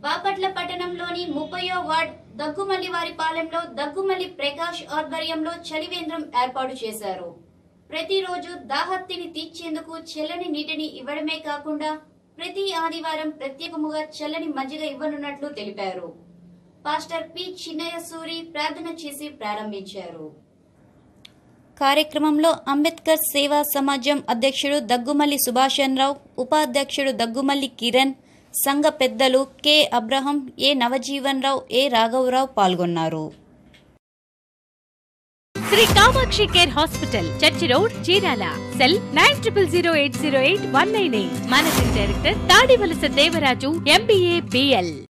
బాపట్ల పట్టణంలోని 30వ వార్డ్ దగ్గుమల్లివారిపాలెంలో దగ్గుమల్లి ప్రకాష్ ఆధ్వర్యంలో చలివేంద్రం ఏర్పాటు చేశారు. ప్రతిరోజు దాహత్తిని తీర్చేందుకు చల్లని నీటిని ఇవ్వడమే కాకుండా ప్రతి ఆదివారం ప్రత్యేకముగా చల్లని మజ్జిగ ఇవ్వనున్నట్లు తెలిపారు. పాస్టర్ పి చిన్నయ్య సూరి ప్రార్థన చేసి ప్రారంభించారు. కార్యక్రమంలో అంబేద్కర్ సేవా సమాజం అధ్యక్షుడు దగ్గుమల్లి సుభాషణ్ రావు, ఉపాధ్యక్షుడు దగ్గుమల్లి కిరణ్, సంఘ పెద్దలు K Abraham, A Navajeevan Rao, A రాఘవరావు పాల్గొన్నారు. Sri Kamakshi care hospital, church road, Chirala. Cell 9008088198. Managing director Tadivalasa Devaraju, MBA, BL.